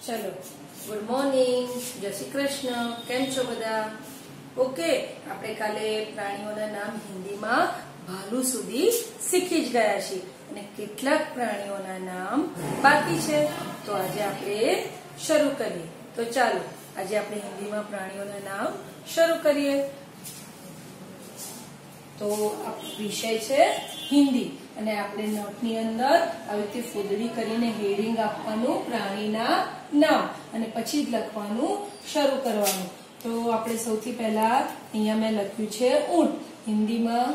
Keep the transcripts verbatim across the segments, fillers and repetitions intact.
चलो good morning जय श्री कृष्ण केम छो बधा ओके આપણે કાલે પ્રાણીઓના નામ હિન્દીમાં ભાલુ સુધી શીખી જ ગયા છીએ અને કેટલાક પ્રાણીઓના નામ બાકી છે તો આજે આપણે શરૂ કરીએ તો ચાલો આજે આપણે હિન્દીમાં પ્રાણીઓના નામ શરૂ કરીએ તો આ વિષય છે હિન્દી અને આપણે નોટની અંદર આવી રીતે ફૂદડી કરીને હેડિંગ આપવાનું પ્રાણીના નામ અને પછી જ લખવાનું શરૂ કરવાનું તો આપણે સૌથી પહેલા અહીંયા મેં લખ્યું છે ઊંટ હિન્દીમાં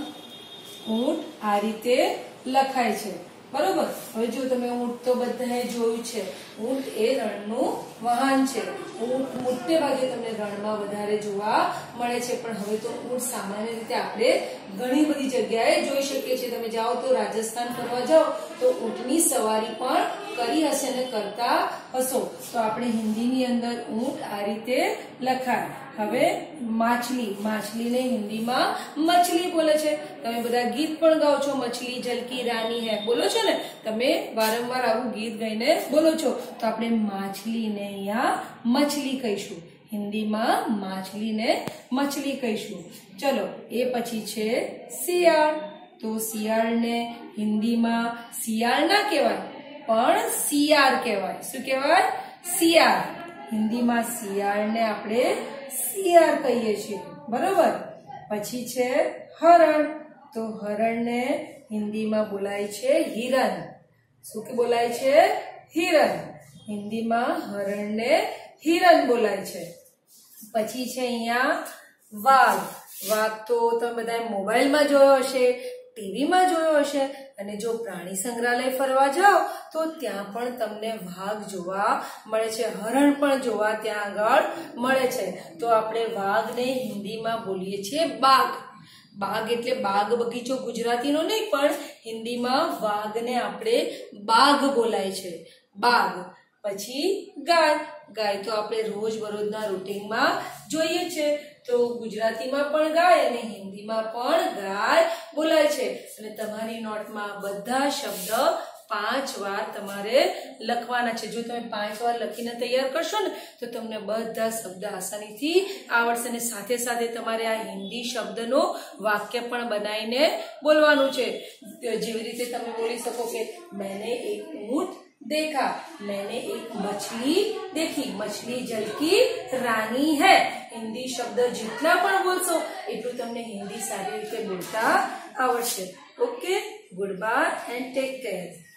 ઊંટ આ રીતે લખાય છે બરોબર હવે જો તમે ઊંટ તો બધાએ જોયું છે ઊંટ એ રણનું વાહન છે ઊંટ મોટે ભાગે તમને રણમાં વધારે જોવા મળે છે પણ હવે તો ઊંટ સામાન્ય રીતે આપણે ઘણી બધી જગ્યાએ જોઈ શકીએ છીએ તમે જાઓ તો રાજસ્થાન ફરવા જાઓ તો ઊંટની સવારી પણ કરી હશે ને કરતા હશો તો આપણે હિન્દીની અંદર ઊંટ આ રીતે લખાય હવે માછલી માછલીને હિન્દીમાં મછલી બોલે છે તમે બધા ગીત પણ ગાઓ છો મછલી જલકી રાની હે બોલો છો ને તમે વારંવાર આવું ગીત ગાઈને બોલો છો તો આપણે માછલીને અહીંયા મછલી કહીશું હિન્દીમાં માછલીને મછલી કહીશું ચલો એ પછી છે શિયાળ તો શિયાળને હિન્દીમાં શિયાળ ના કહેવાય પણ શિયાળ કહેવાય શું કહેવાય શિયાળ હિન્દીમાં શિયાળને આપણે શિયાળ કહીએ છીએ બરોબર પછી છે હરણ તો હરણને હિન્દીમાં બોલાય છે હિરણ શું કે બોલાય છે હિરણ હિન્દીમાં હરણને હિરણ બોલાય છે પછી છે અહીંયા વાઘ વાઘ તો તમે બધા મોબાઈલમાં જોયો હશે ટીવીમાં જોયો હશે અને જો પ્રાણી સંગ્રહાલય ફરવા જાઓ તો ત્યાં પણ તમને વાઘ જોવા મળે છે હરણ પણ જોવા ત્યાં આગળ મળે છે તો આપણે વાઘને હિન્દીમાં બોલીએ છીએ બાઘ બાઘ એટલે બાગ બગીચો ગુજરાતીનો નહીં પણ હિન્દીમાં વાઘને આપણે બાઘ બોલાય છે બાઘ પછી ગાય ગાય તો આપણે રોજ બરોજના રૂટીનમાં જોઈએ છે તો ગુજરાતીમાં પણ ગાય અને હિન્દીમાં પણ ગાય બોલાય છે અને તમારી નોટમાં બધા શબ્દ પાંચ વાર તમારે લખવાના છે જો તમે પાંચ વાર લખીને તૈયાર કરશો ને તો તમને બધા શબ્દ આસાનીથી આવડશે અને સાથે સાથે તમારે આ હિન્દી શબ્દનો વાક્ય પણ બનાવીને બોલવાનું છે જેવી રીતે તમે બોલી શકો કે मैंने एक ऊंट देखा मैंने एक मछली देखी मछली जल की रानी है हिंदी शब्द जितना પણ બોલશો એટલું તમને હિન્દી સારી રીતે બોલતા આવડશે okay good bye and take care